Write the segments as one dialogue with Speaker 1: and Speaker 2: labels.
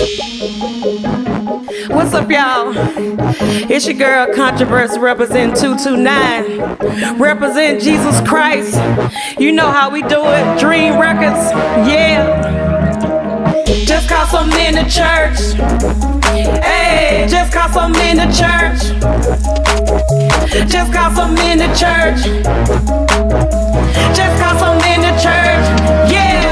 Speaker 1: What's up, y'all? It's your girl, Controversy, represent 229. Represent Jesus Christ. You know how we do it. Dream Records, yeah. Just cause I'm in the church. Hey, just cause I'm in the church. Just cause I'm in the church. Just cause I'm in the church, yeah.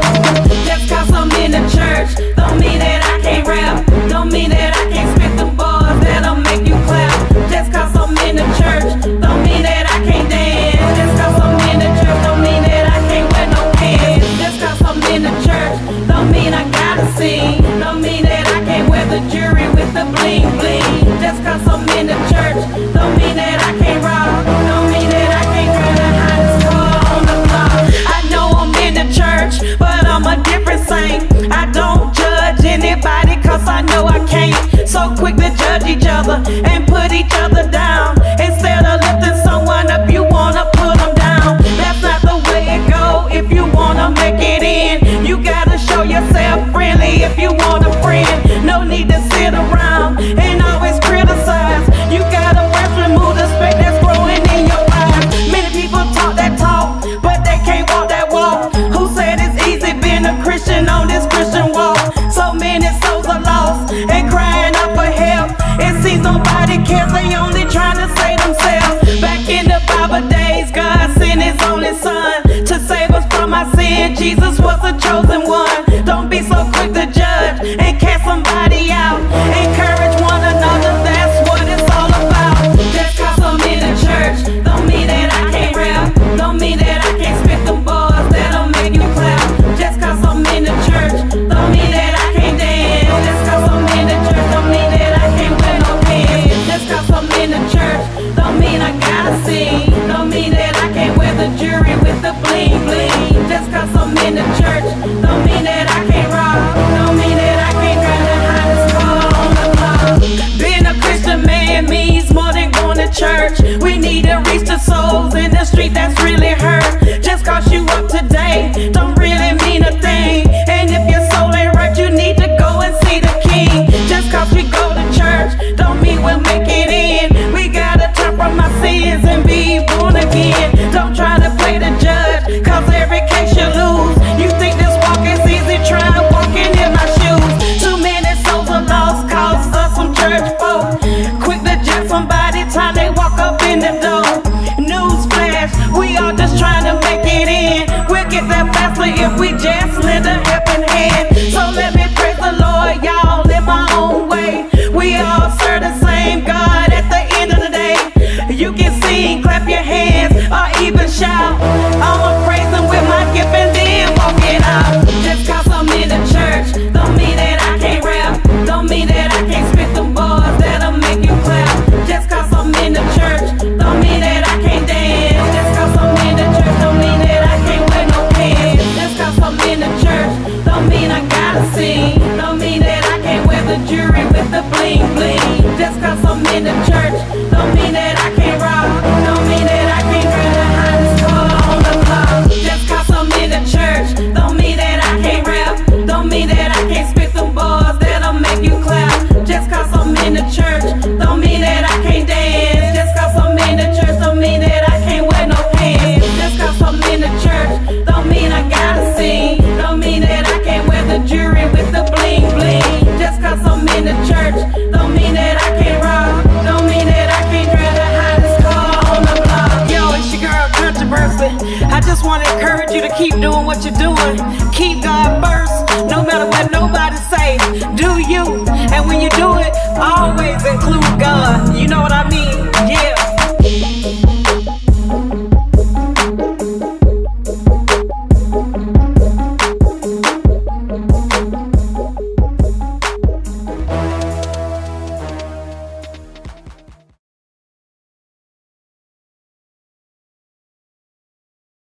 Speaker 1: Just cause I'm in the church don't mean that I can't rap. Don't mean that I can't spit them bars that'll make you clap. Just cause I'm in the church don't mean that I can't dance. Just cause I'm in the church don't mean that I can't wear no pants. Just cause I'm in the church don't mean I gotta sing. Don't mean that I can't wear the jewelry with the bling bling. Just cause I'm in the church don't mean that I can't rock. Don't mean that I can't drive the hottest car on the block. I know I'm in the church, but I'm a different saint. I don't judge anybody cause I know I can't. So quick to judge each other and put each other down. Instead of lifting someone up, you wanna put them down. That's not the way it go. If you wanna make it in, you gotta show yourself friendly. If you want a friend, no need to sit around and always criticize. You gotta first remove the speck that's growing in your eyes. Many people talk that talk, but they can't walk that walk. Who said it's easy being a Christian on this Christian walk? So many souls are lost and crying out for help. It seems nobody cares, they only trying to save themselves. Back in the Bible days, God sent his only son to save us from our sin. Jesus was the chosen one. Don't be so quick to judge and cast somebody out. Encourage one another, that's what it's all about. Just cause I'm in the church don't mean that I can't rap. Don't mean that I can't spit them bars that'll make you clap. Just cause I'm in the church don't mean that I can't dance. Just cause I'm in the church don't mean that I can't wear no pants. Just cause I'm in the church don't mean I gotta sing. Don't mean that I can't wear the jewelry with the bling bling. Just cause I'm in the church don't mean that I can't rock. Don't mean that I can't drive the hottest car on the block. Being a Christian man means more than going to church. We need to reach the souls in the street that's really hurt. Just cause you up today don't really mean a thing. And if your soul ain't right, you need to go and see the King. Just cause we go to church don't mean we'll make it in. We gotta turn from our sins and be born again. Don't try to play the judge, cause every case you lose. You think this walk is easy, try walking in my shoes. Too many souls are lost, cause of some church folk. Quick to judge somebody time they walk up in the door. Newsflash, we all just trying to make it in. We'll get there faster if we just lend a helping hand. So let me praise the Lord, y'all, in my own way. We all serve the same God at the end of the day. You can sing, clap your hands, or even shout. I'ma praise him with my gift and then walk it out. Just cause I'm in the church don't mean that I can't rap. Don't mean that I can't spit them bars that'll make you clap. Just cause I'm in the church don't mean that I can't dance. Just cause I'm in the church don't mean that I can't wear no pants. Just cause I'm in the church don't mean I gotta sing. Don't mean that I can't wear the jewelry with the bling bling. Just cause I'm in the church don't mean that I can't rock. Don't mean that I can't drive the hottest car on the block. Just cause I'm in the church don't mean that I can't rap. Don't mean that I can't spit them bars that'll make you clap. Just cause I'm in the church don't mean that I can't dance. Just cause I'm in the church don't mean that I can't wear no pants. Just cause I'm in the church don't mean I gotta sing. Don't mean that I can't wear the jewelry with the bling bling. Just cause I'm in the church don't mean that I can't rock. Don't mean that I can't drive the hottest car on the block. Yo, it's your girl Controversy. I just want to encourage you to keep doing what you're doing. Keep God first, no matter what nobody say. Do you, and when you do it, always include God. You know